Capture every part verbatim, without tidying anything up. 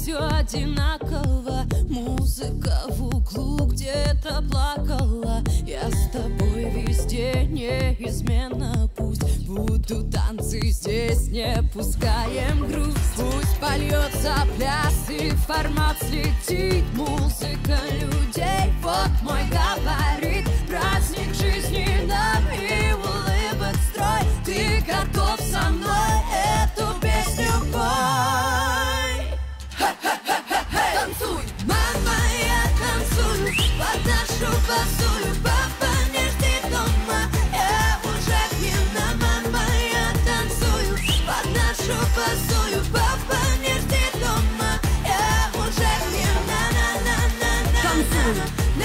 все одинаково. Музыка в углу где-то плакала. Я с тобой везде неизменно. Пусть будут танцы здесь, не пускаем грусть. Пусть польется пляс и формат слетит. Музыка людей, вот мой габарит. Праздник жизни нам и улыбок строй. Ты готов со мной эту песню пой? Танцуй, мама, я танцую под нашу басую. Папа не ждет дома, я уже пьяна. Мама, я танцую под нашу басую. Папа не ждет дома, я уже пьяна. На-на-на-на-на, танцую,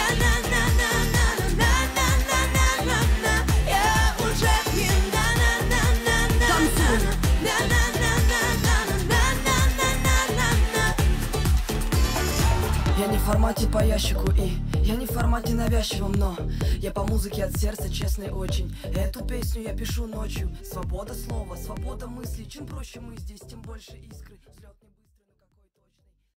на-на-на-на-на-на-на-на-на-на. Я уже пьяна. На-на-на-на, танцую, на-на-на-на-на-на-на-на-на-на. Я не в формате по ящику и я не в формате навязчивом, но я по музыке от сердца, честный очень. Эту песню я пишу ночью. Свобода слова, свобода мысли. Чем проще мы здесь, тем больше искры.